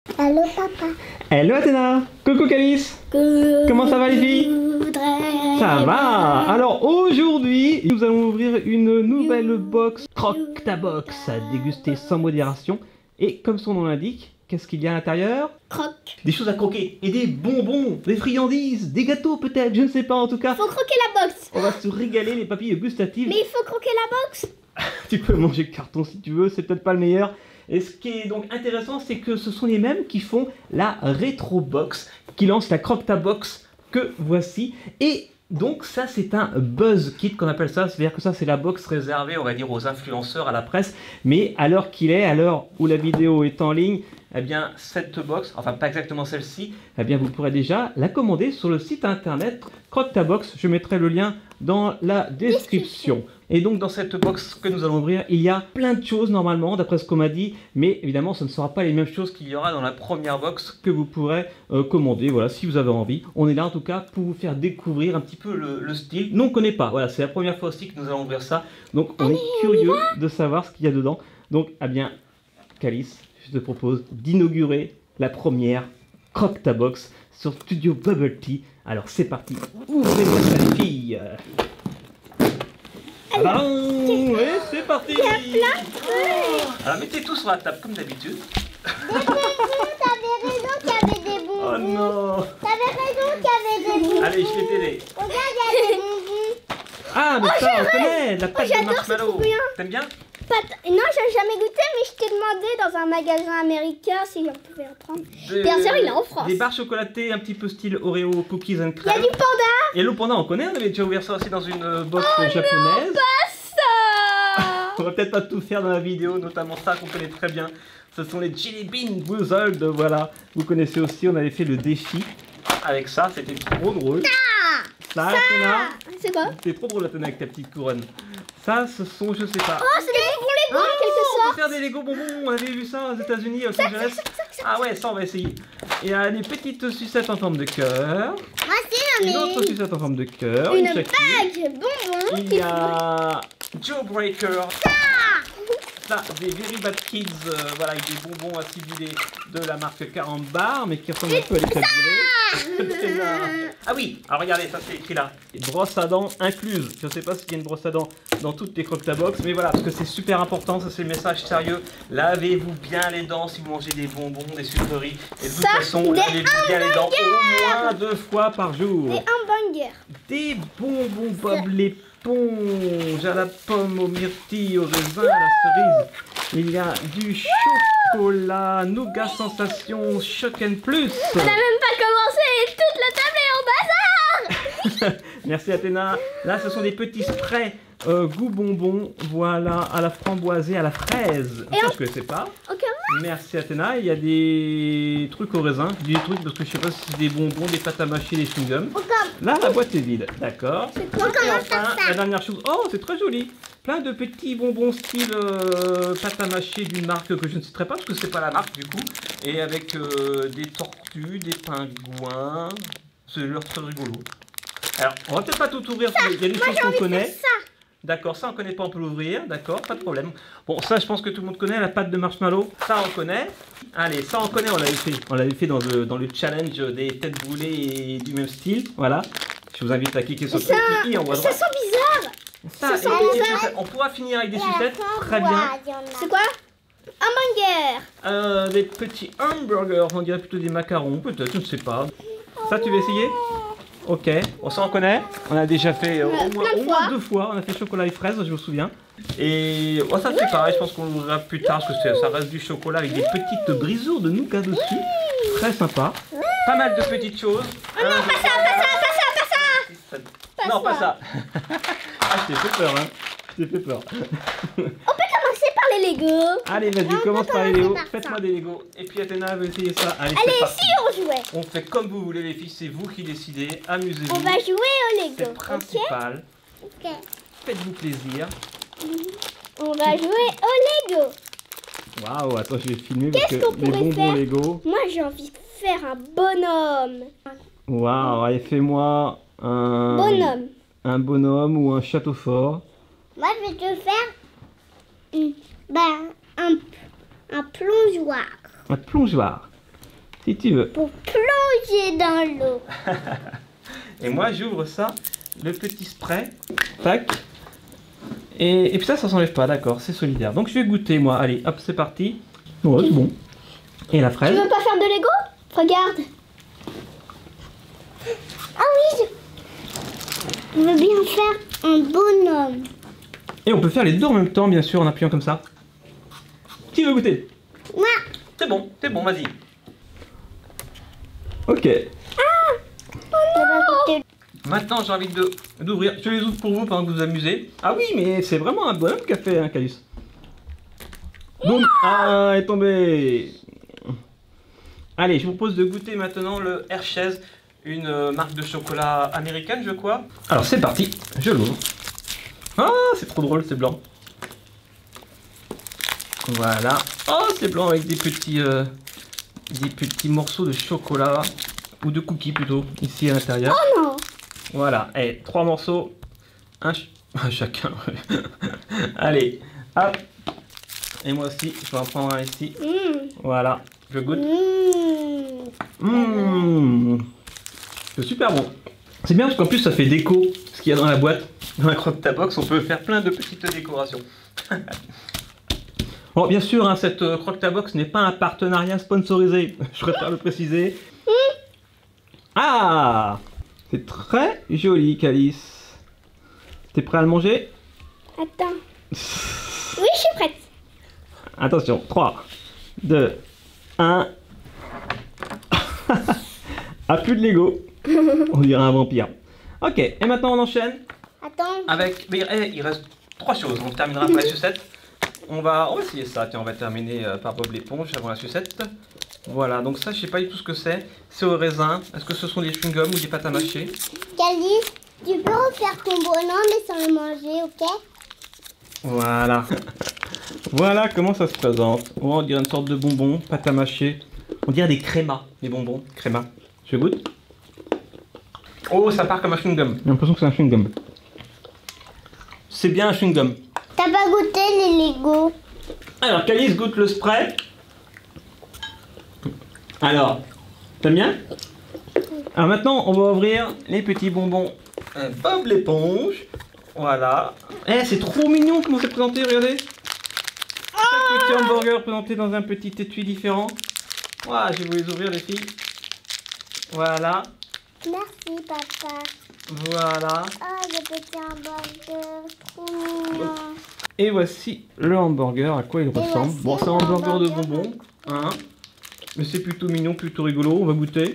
Allô papa. Hello Athéna. Coucou Calice. Comment ça va les filles? Ça va. Alors aujourd'hui, nous allons ouvrir une nouvelle box Croque ta box à déguster sans modération. Et comme son nom l'indique, qu'est-ce qu'il y a à l'intérieur? Croque. Des choses à croquer et des bonbons, des friandises, des gâteaux peut-être, je ne sais pas en tout cas. Faut croquer la box. On va se régaler les papilles gustatives. Mais il faut croquer la box. Tu peux manger le carton si tu veux, c'est peut-être pas le meilleur. Et ce qui est donc intéressant, c'est que ce sont les mêmes qui font la Retro Box, qui lancent la Croque ta box que voici. Et donc ça, c'est un buzz kit qu'on appelle ça. C'est-à-dire que ça, c'est la box réservée, on va dire, aux influenceurs, à la presse. Mais à l'heure qu'il est, à l'heure où la vidéo est en ligne, eh bien, cette box, enfin pas exactement celle-ci, eh bien, vous pourrez déjà la commander sur le site internet Croque ta box. Je mettrai le lien dans la description. Et donc dans cette box que nous allons ouvrir, il y a plein de choses normalement, d'après ce qu'on m'a dit, mais évidemment ce ne sera pas les mêmes choses qu'il y aura dans la première box que vous pourrez commander, voilà, si vous avez envie. On est là en tout cas pour vous faire découvrir un petit peu le style. Nous on ne connaît pas, voilà, c'est la première fois aussi que nous allons ouvrir ça, donc on est curieux de savoir ce qu'il y a dedans. Donc, eh bien, Calice, je te propose d'inaugurer la première Croque ta box sur Studio Bubble Tea. Alors c'est parti, ouvrez-moi ça les filles. Alors, et c'est parti. Il y a plein de trucs. Alors mettez tout sur la table comme d'habitude. T'avais raison qu'il y avait des bonbons. Oh non. T'avais raison qu'il y avait des bonbons. Allez, je vais t'aider. Regarde, il y a des bonbons. Ah, mais ça, on connaît, la pâte de j'adore, c'est marshmallow. trop bien. T'aimes bien? Non, j'ai jamais goûté, mais je t'ai demandé dans un magasin américain si on pouvait en prendre. Bien sûr, il est en France. Des barres chocolatées un petit peu style Oreo, cookies and Il y a cream. du panda. Et le panda, on connaît, on avait déjà ouvert ça aussi dans une box japonaise. Non, pas ça. On va peut-être pas tout faire dans la vidéo, notamment ça qu'on connaît très bien. Ce sont les Jelly Bean Wizard, voilà. Vous connaissez aussi, on avait fait le défi avec ça, c'était trop drôle. Ça, Athéna, C'est quoi? c'était trop drôle Athéna avec ta petite couronne. Ça, ce sont, je sais pas. Oh, c'est des bonbons Lego en quelque On sorte. peut faire des Lego bonbons, on avait vu ça aux États-Unis, à Los Angeles. Ah ouais, ça on va essayer. Il y a des petites sucettes en forme de cœur. Voici Une autre sucette en forme de cœur. une chacune. bague bonbons. Il y a Joe Breaker. Ça, des Very Bad Kids, voilà, avec des bonbons acidulés de la marque Carambar, mais qui ressemblent un peu à des taboulés. Ah oui, alors regardez, ça c'est écrit là. Brosse à dents incluse. Je ne sais pas s'il y a une brosse à dents dans toutes les Croque ta box, mais voilà, parce que c'est super important, ça c'est le message sérieux. Lavez-vous bien les dents si vous mangez des bonbons, des sucreries. Et de toute façon, lavez-vous bien les dents au moins 2 fois par jour. Des hamburgers. Des bonbons Bob l'éponge à la pomme, au myrtille, au raisin, à la cerise. Il y a du chocolat, nougat sensation, choc and plus. On n'a même pas commencé et toute la table est en bazar. Merci Athéna. Là, ce sont des petits sprays goût bonbon, voilà, à la framboise et à la fraise. Ça, je ne connaissais pas. Ok. Merci Athéna. Il y a des trucs au raisin. Je dis des trucs parce que je sais pas si c'est des bonbons, des pâtes à mâcher, des chewing-gums. Là, la boîte est vide. D'accord. Et enfin, la dernière chose. Oh, c'est très joli. Plein de petits bonbons style pâte à mâcher d'une marque que je ne citerai pas parce que c'est pas la marque du coup. Et avec des tortues, des pingouins. C'est l'air très rigolo. Alors, on va peut-être pas tout ouvrir. Il y a des choses qu'on connaît. D'accord, ça on connaît pas, on peut l'ouvrir, d'accord, pas de problème. Bon, ça je pense que tout le monde connaît, la pâte de marshmallow, ça on connaît. Allez, ça on connaît, on l'avait fait dans le challenge des têtes brûlées et du même style, voilà. Je vous invite à cliquer sur le petit i en haut à droite. Ça sent bizarre. Ça sent bizarre. On pourra finir avec des sucettes, très bien. C'est quoi? Hamburger. Des petits hamburgers, on dirait plutôt des macarons, peut-être, je ne sais pas. Ça tu veux essayer? Ok, bon ça on connaît, on a déjà fait au moins 2 fois, on a fait chocolat et fraise, je me souviens. Et oh, ça c'est pareil, je pense qu'on l'ouvrira plus tard parce que ça reste du chocolat avec des petites brisures de nougat dessus. Très sympa. Pas mal de petites choses. Oh non, pas ça. Non, pas ça. Ah, je t'ai fait peur, hein. Je t'ai fait peur. On peut commencer par les Lego. Allez, vas-y, commence par les Lego. Faites-moi des Lego. Et puis Athéna veut essayer ça. Allez, si on jouait. on fait comme vous voulez les filles, c'est vous qui décidez. Amusez-vous. On va jouer au Lego. C'est le principal. Ok. Faites-vous plaisir. On va jouer au Lego. Waouh, attends, je vais filmer parce que Qu'est-ce qu'on les pourrait bonbons faire? Lego. Moi j'ai envie de faire un bonhomme. Waouh, allez, fais-moi Bonhomme. un bonhomme ou un château fort. Moi je vais te faire un plongeoir. Un plongeoir. si tu veux. Pour plonger dans l'eau. Et moi, j'ouvre ça, le petit spray. Tac. Et puis ça s'enlève pas, d'accord, c'est solidaire. Donc je vais goûter, moi. Allez, hop, c'est parti. Ouais, c'est bon. Et la Tu fraise. veux pas faire de Lego? Regarde. Ah oui, je veux bien faire un bonhomme. Et on peut faire les deux en même temps, bien sûr, en appuyant comme ça. Qui veut goûter? Moi. C'est bon, vas-y. Ok. Maintenant, j'ai envie d'ouvrir. Je les ouvre pour vous pendant que vous vous amusez. Ah oui, mais c'est vraiment un bonhomme qui a fait un calice. Boum. Ah, est tombé. Allez, je vous propose de goûter maintenant le Hershey's, une marque de chocolat américaine, je crois. Alors, c'est parti. Je l'ouvre. Ah, c'est trop drôle, c'est blanc. Voilà. Oh, c'est blanc avec des petits morceaux de chocolat. Ou de cookies plutôt, ici à l'intérieur. Oh non. Voilà, et 3 morceaux, un chacun. Allez, hop. Et moi aussi, je vais en prendre un ici. Voilà, je goûte. C'est super bon. C'est bien parce qu'en plus ça fait déco ce qu'il y a dans la boîte. Dans la croque-ta-box, on peut faire plein de petites décorations. Bon, bien sûr, hein, cette croque-ta-box n'est pas un partenariat sponsorisé. Je préfère le préciser. Ah! C'est très joli, Calice. T'es prêt à le manger? Attends. Oui, je suis prête. Attention, 3, 2, 1. Ah, plus de Lego. On dirait un vampire. Ok, et maintenant on enchaîne. Attends. Avec. Mais il reste 3 choses. On terminera par la sucette. On va essayer ça. Tiens, on va terminer par Bob l'éponge avant la sucette. Voilà, donc ça, je sais pas du tout ce que c'est. C'est au raisin. Est-ce que ce sont des chewing-gums ou des pâtes à mâcher? Calice, tu peux refaire ton bonhomme mais sans le manger, ok? Voilà. Voilà comment ça se présente. Oh, on dirait une sorte de bonbon, pâte à mâcher. On dirait des crémas, des bonbons, crémas. Je goûte. Oh, ça part comme un chewing-gum. J'ai l'impression que c'est un chewing-gum. C'est bien un chewing-gum. T'as pas goûté les Lego? Alors, Calice goûte le spray. Alors, t'aimes bien? Alors maintenant, on va ouvrir les petits bonbons Bob l'éponge. Voilà. Eh, c'est trop mignon comment c'est présenté, regardez. Chaque petit hamburger présenté dans un petit étui différent. Voilà, je vais vous les ouvrir les filles. Voilà. Merci papa. Voilà. Oh, le petit hamburger, trop mignon. Et voici le hamburger, à quoi il ressemble. Bon, c'est un hamburger de bonbons. Hein. Mais c'est plutôt mignon, plutôt rigolo. On va goûter.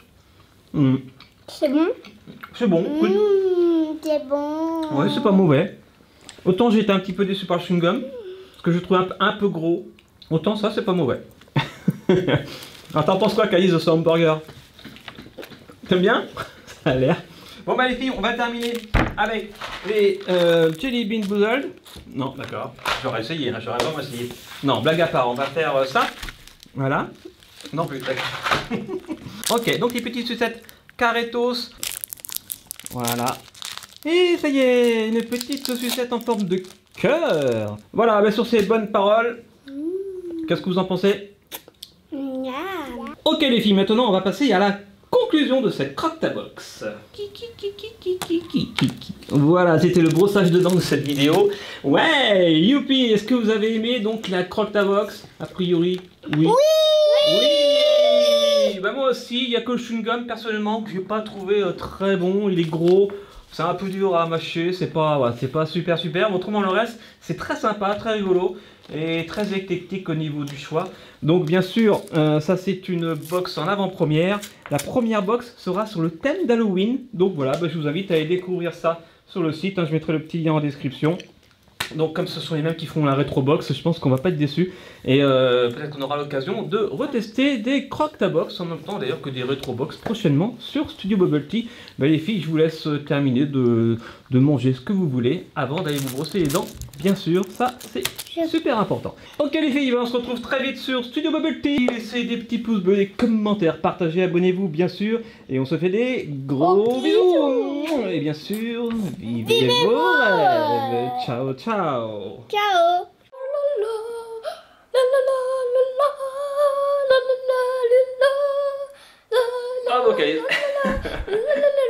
C'est bon? C'est bon. C'est bon. Ouais, c'est pas mauvais. Autant j'ai été un petit peu déçu par le chewing-gum, parce que je le trouve un peu gros. Autant ça, c'est pas mauvais. Alors t'en penses quoi, Calice, de ce hamburger? T'aimes bien? Ça a l'air. Bon bah les filles, on va terminer avec les Jelly Bean Boozled. Non, d'accord. J'aurais essayé, hein, j'aurais vraiment essayé. Non, blague à part, on va faire ça. Voilà. Non plus, d'accord. Ok, donc les petites sucettes Carretos. Voilà. Et ça y est, une petite sucette en forme de cœur. Voilà, bah sur ces bonnes paroles, qu'est-ce que vous en pensez? Ok les filles, maintenant on va passer à la conclusion de cette croque-ta-box. Voilà, c'était le brossage de dents de cette vidéo. Ouais, youpi, est-ce que vous avez aimé donc la croque-ta-box? A priori, oui. Oui. Bah moi aussi, il n'y a que le chewing-gum personnellement que j'ai pas trouvé très bon, il est gros. C'est un peu dur à mâcher, c'est pas super. Autrement le reste, c'est très sympa, très rigolo et très éclectique au niveau du choix. Donc bien sûr, ça c'est une box en avant-première. La première box sera sur le thème d'Halloween. Donc voilà, bah, je vous invite à aller découvrir ça sur le site. Hein, je mettrai le petit lien en description. Donc comme ce sont les mêmes qui font la rétro box, je pense qu'on va pas être déçus. Et peut-être qu'on aura l'occasion de retester des croque-ta-box en même temps d'ailleurs que des rétro box prochainement sur Studio Bubble Tea. Bah, les filles, je vous laisse terminer de manger ce que vous voulez avant d'aller vous brosser les dents. Bien sûr, ça c'est super important. Ok les filles, on se retrouve très vite sur Studio Bubble Tea. Laissez des petits pouces bleus, des commentaires, partagez, abonnez-vous bien sûr. Et on se fait des gros bisous. Et bien sûr, vivez vos rêves. Ciao, ciao. Ciao. La la la la la la la la la la la. vocalise.